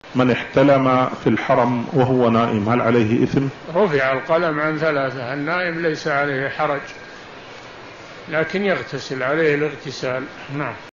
من احتلم في الحرم وهو نائم هل عليه إثم؟ رفع القلم عن 3. النائم ليس عليه حرج، لكن يغتسل، عليه الاغتسال. نعم.